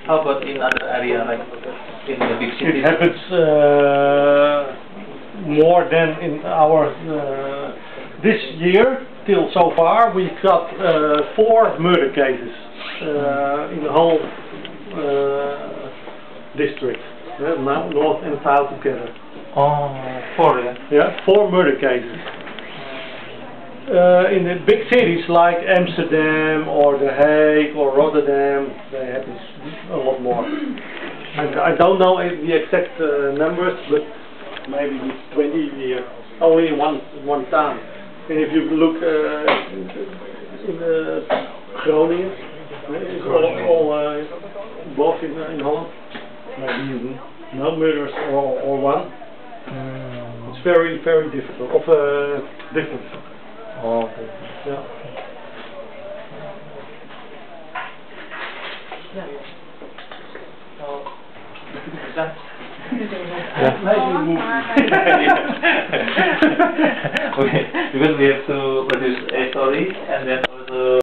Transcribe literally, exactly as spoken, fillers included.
How about in other area, like in the big cities? It happens uh, more than in our uh, this year. Till so far, we got uh, four murder cases uh, in the whole uh, district, uh, now north and south together. Oh, four, yeah. Yeah, four murder cases. Uh, in the big cities like Amsterdam or The Hague or Rotterdam, they have this a lot more. And I don't know the exact uh, numbers, but maybe twenty here, only in one one town. And if you look uh, in uh, Groningen, it's all, all uh, both in, uh, in Holland, maybe no murders or, or one. Mm. It's very very difficult, of uh, different. Oh, okay. Yeah. So, that. Yeah. Okay, because we have to produce a story and then also